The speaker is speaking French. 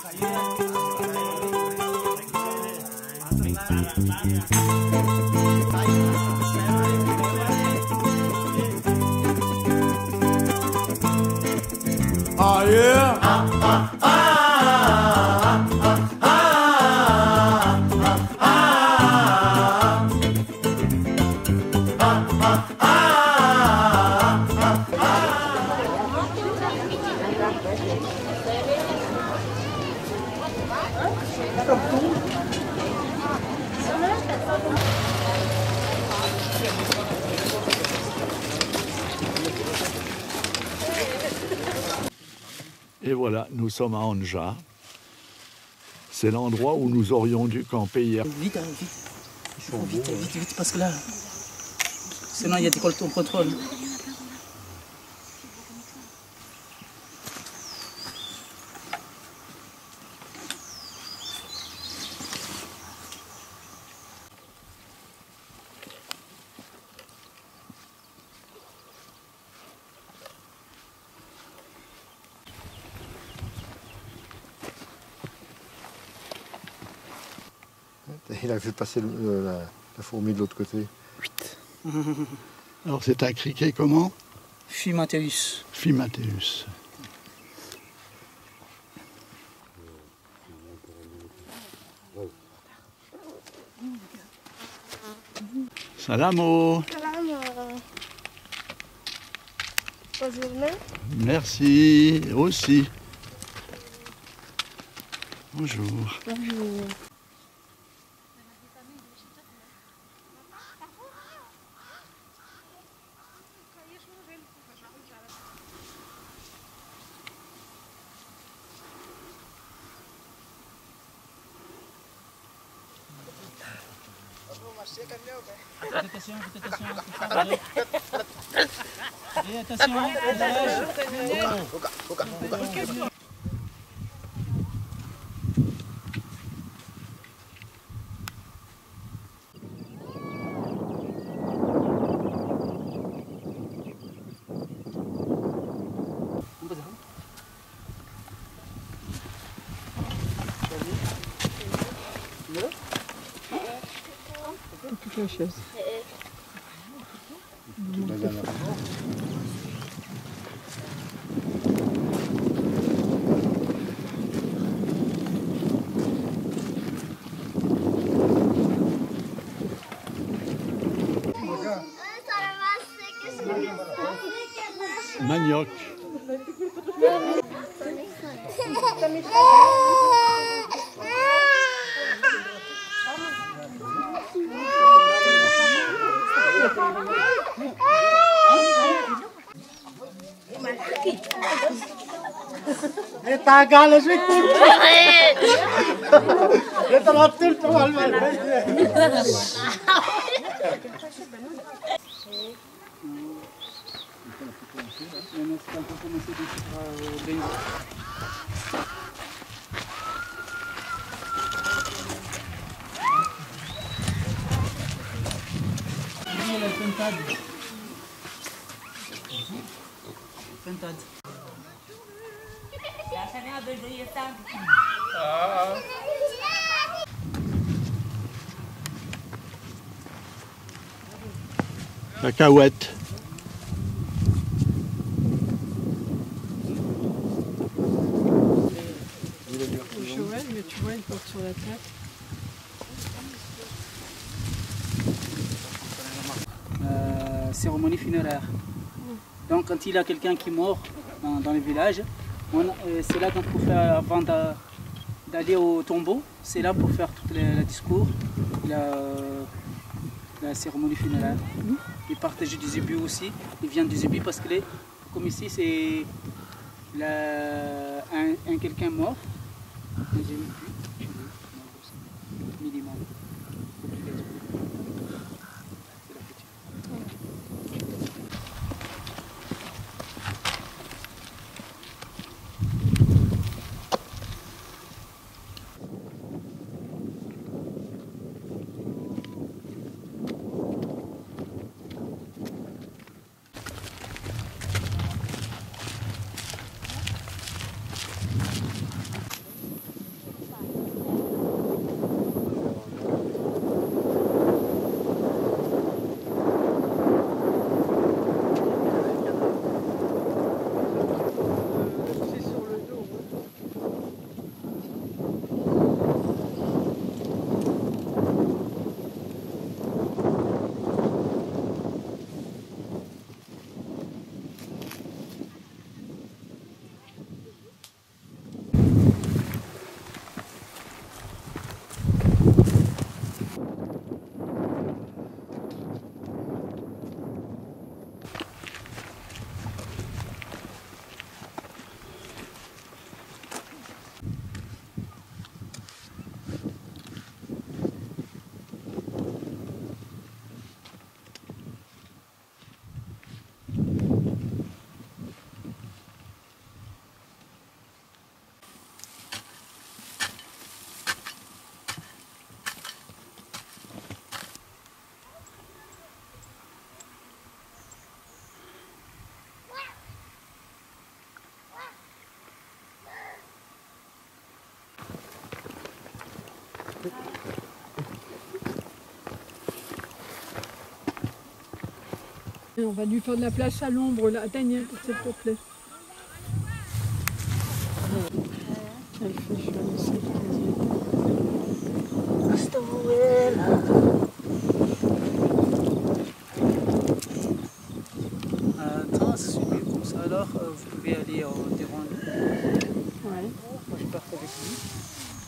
Oh yeah. Et voilà, nous sommes à Anja. C'est l'endroit où nous aurions dû camper hier. Vite, vite. Vite, parce que là, sinon il y a des contrôles. Il a fait passer la fourmi de l'autre côté. Alors c'est un criquet comment? Fimateus. Fimateus. Salamo. Salamo. Bonne journée. Merci, aussi. Bonjour. Bonjour. Manioc. Tagal sih. Kita laptir tuh alman. Pentade. Cacahuète. Joël, mais tu vois, il porte sur la tête. Cérémonie funéraire. Donc quand il y a quelqu'un qui meurt dans le village, c'est là qu'on peut faire avant d'aller au tombeau, c'est là pour faire tout le discours, la cérémonie funéraire. Il partage du zébu aussi, il vient du zébu parce que comme ici c'est quelqu'un mort, un zébu, minimum. Et on va lui faire de la place à l'ombre, là. Daniel, s'il te plaît. Elle fait chaud, c'est Comme ça, alors, vous pouvez aller au terrain. Ouais. Moi, je pars avec lui.